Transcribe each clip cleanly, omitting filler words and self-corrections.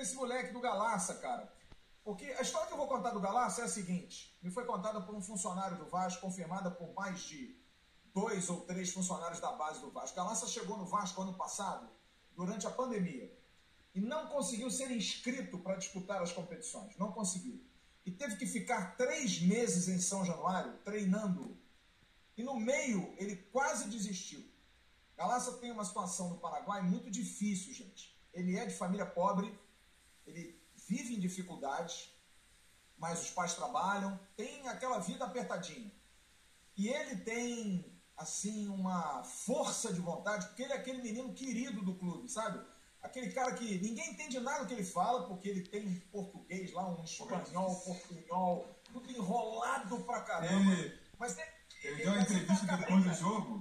esse moleque do Galaça, cara. Porque a história que eu vou contar do Galaça é a seguinte: me foi contada por um funcionário do Vasco, confirmada por mais de 2 ou 3 funcionários da base do Vasco. Galaça chegou no Vasco ano passado, durante a pandemia, e não conseguiu ser inscrito para disputar as competições. Não conseguiu. E teve que ficar 3 meses em São Januário treinando. E no meio ele quase desistiu. Galaça tem uma situação no Paraguai muito difícil, gente. Ele é de família pobre, ele vive em dificuldades, mas os pais trabalham, tem aquela vida apertadinha. E ele tem, assim, uma força de vontade, porque ele é aquele menino querido do clube, sabe? Aquele cara que ninguém entende nada do que ele fala, porque ele tem um português lá, um espanhol, portunhol, tudo enrolado pra caramba. Mas ele deu uma entrevista depois do jogo.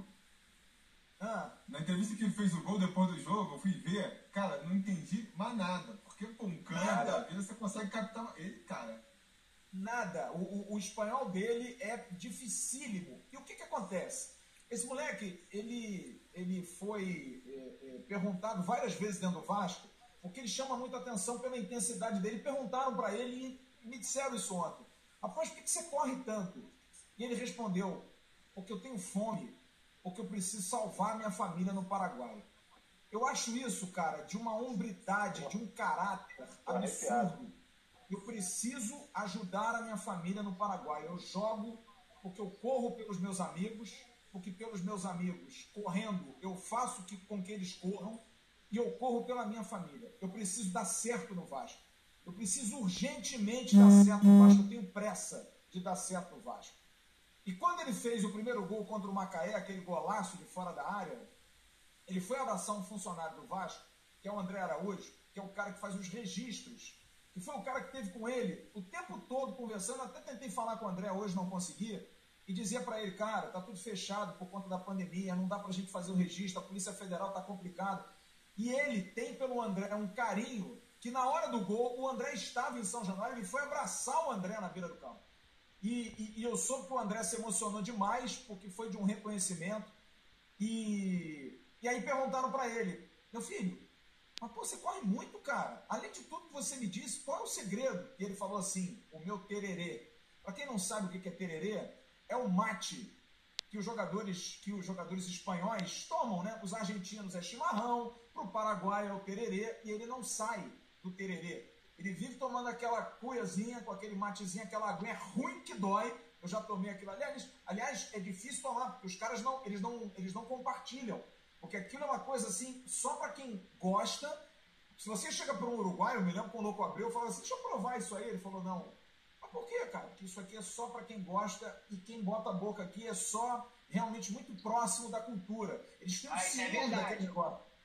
Na entrevista que ele fez o gol depois do jogo, eu fui ver, cara, não entendi mais nada. Porque, pô, um canto da vida, você consegue captar ele, cara. Nada. O espanhol dele é dificílimo. E o que acontece? Esse moleque, ele foi perguntado várias vezes dentro do Vasco, porque ele chama muita atenção pela intensidade dele. Perguntaram para ele e me disseram isso ontem. Rapaz, por que você corre tanto? E ele respondeu, porque eu tenho fome, porque eu preciso salvar minha família no Paraguai. Eu acho isso, cara, de uma hombridade, de um caráter absurdo. Eu preciso ajudar a minha família no Paraguai. Eu jogo porque eu corro pelos meus amigos, porque pelos meus amigos, correndo, eu faço com que eles corram, e eu corro pela minha família. Eu preciso dar certo no Vasco. Eu preciso urgentemente dar certo no Vasco. Eu tenho pressa de dar certo no Vasco. E quando ele fez o primeiro gol contra o Macaé, aquele golaço de fora da área, ele foi abraçar um funcionário do Vasco, que é o André Araújo, que é o cara que faz os registros, que foi o cara que esteve com ele o tempo todo conversando. Até tentei falar com o André hoje, não conseguia, e dizia para ele, cara, tá tudo fechado por conta da pandemia, não dá pra gente fazer o registro, a Polícia Federal tá complicado. E ele tem pelo André um carinho que na hora do gol, o André estava em São Januário, ele foi abraçar o André na beira do campo. E eu soube que o André se emocionou demais, porque foi de um reconhecimento. E aí perguntaram para ele, meu filho, mas pô, você corre muito, cara. Além de tudo que você me disse, qual é o segredo? E ele falou assim, o meu tererê. Para quem não sabe o que é tererê, é o mate que os jogadores espanhóis tomam, né? Os argentinos é chimarrão, para o Paraguai é o tererê, e ele não sai do tererê. Ele vive tomando aquela cuiazinha, com aquele matezinho, aquela aguinha ruim que dói. Eu já tomei aquilo. Aliás, é difícil tomar, porque os caras eles não compartilham. Porque aquilo é uma coisa assim, só para quem gosta. Se você chega para um uruguaio, eu me lembro quando o Louco abriu, eu falava assim, deixa eu provar isso aí. Ele falou, não. Mas por quê, cara? Porque isso aqui é só para quem gosta, e quem bota a boca aqui é só realmente muito próximo da cultura. Eles têm um ciúme daquele negócio.